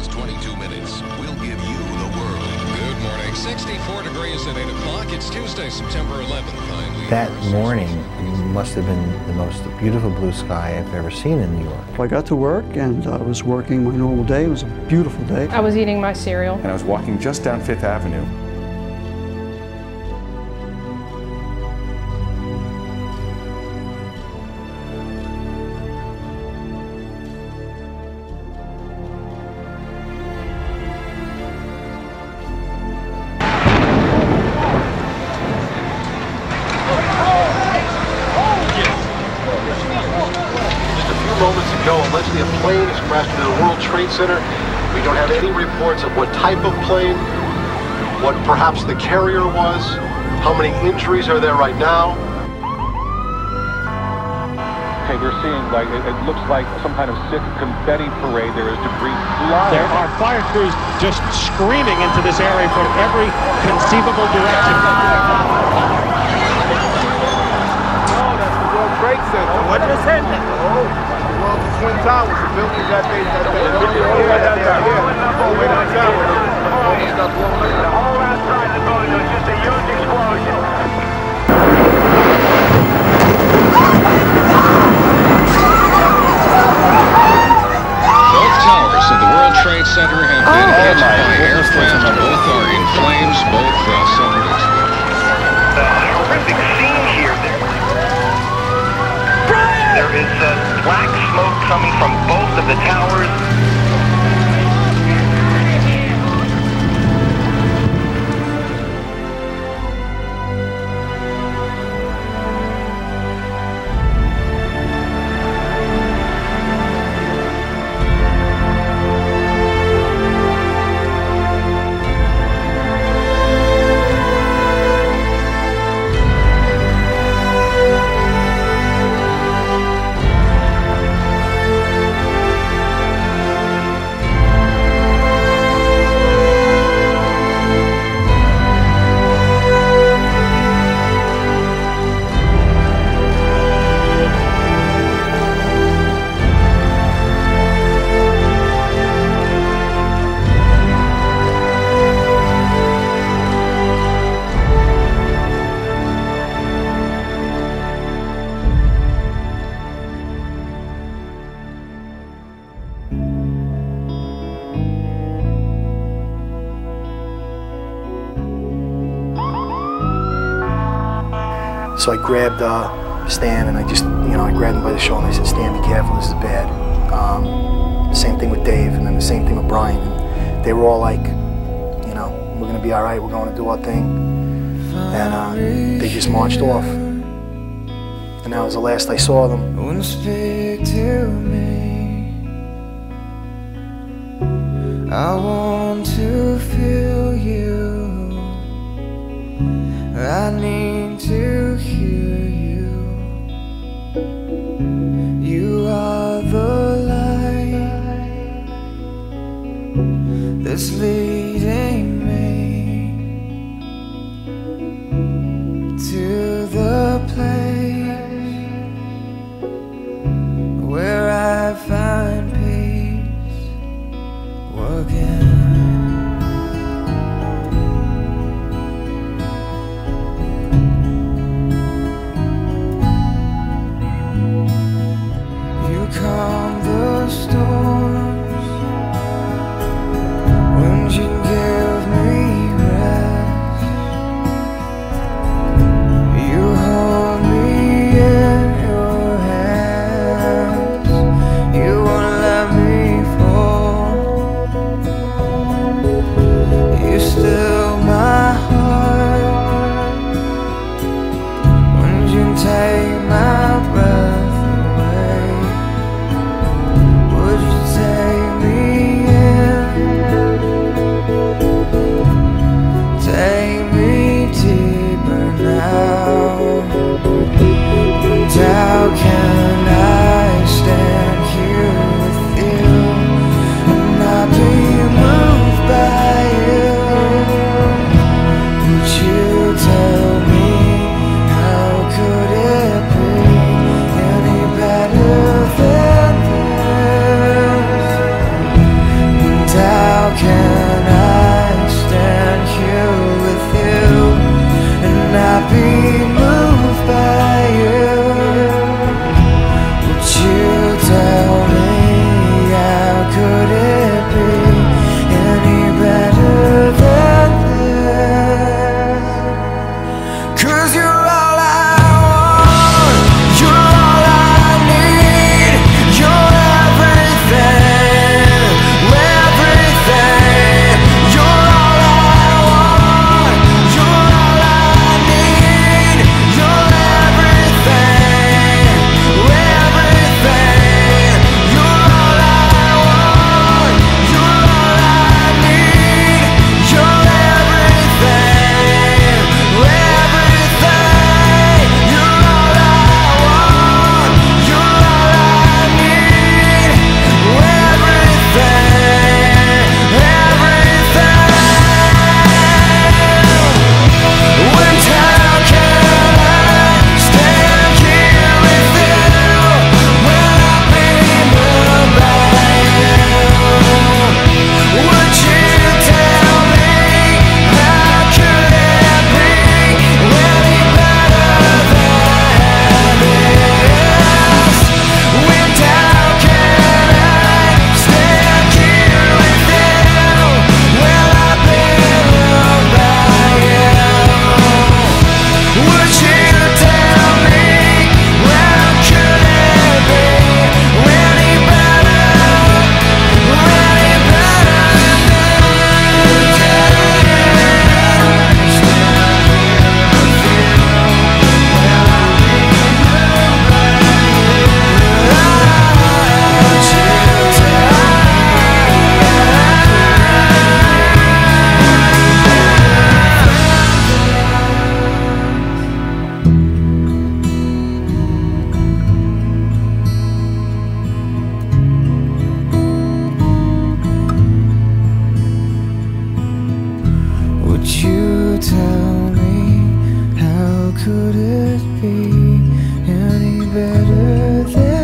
next 22 minutes, we'll give you the world. Good morning. 64 degrees at 8 o'clock. It's Tuesday, September 11th. That morning must have been the most beautiful blue sky I've ever seen in New York. I got to work and I was working my normal day. It was a beautiful day. I was eating my cereal. And I was walking just down Fifth Avenue. Moments ago, allegedly a plane has crashed into the World Trade Center. We don't have any reports of what type of plane, what perhaps the carrier was, how many injuries are there right now. Okay, we're seeing it looks like some kind of sick confetti parade. There is debris flying. There are fire crews just screaming into this area from every conceivable direction. Trade Center. What just happened? Oh, well, the Twin Towers, the buildings that they all outside the building, it was just a huge explosion. Both towers of the World Trade Center have been hit by aircraft. Both are in flames. Both suffered explosions. Horrific scene here. There is black smoke coming from both of the towers. So I grabbed Stan and I just, I grabbed him by the shoulder and I said, Stan, be careful, this is bad. Same thing with Dave and then the same thing with Brian. And they were all like, we're going to be all right, we're going to do our thing. And they just marched off. And that was the last I saw them. Wouldn't speak to me. I want to feel you. I need to hear you. You are the light that's leading me to the place where I find peace working. Calm the storms when you give me rest. You hold me in your hands. You won't let me fall. You still my heart when you take my breath. Would you tell me, how could it be any better than